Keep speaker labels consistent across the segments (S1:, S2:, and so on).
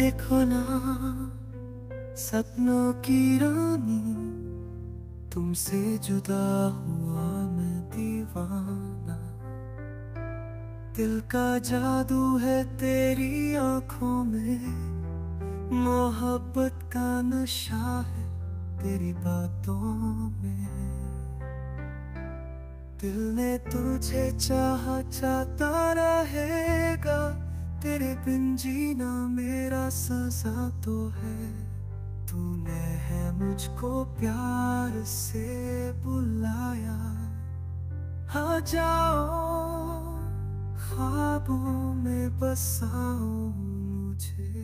S1: देखो ना सपनों की रानी, तुमसे जुदा हुआ मैं दीवाना। दिल का जादू है तेरी आंखों में, मोहब्बत का नशा है तेरी बातों में। दिल ने तुझे चाहा, चाहता रहेगा, तेरे बिन जीना मेरा सजा तो है। तूने है मुझको प्यार से बुलाया, आ जाओ ख्वाबों में बसाओ मुझे।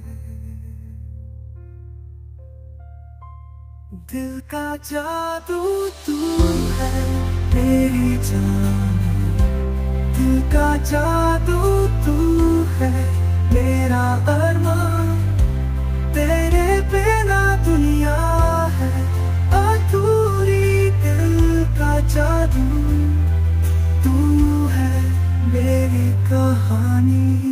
S1: दिल का जादू तू है मेरी जान, दिल का जादू तू है मेरा अरमान। तेरे बिना दुनिया है अधूरी, दिल का जादू तू है मेरी कहानी।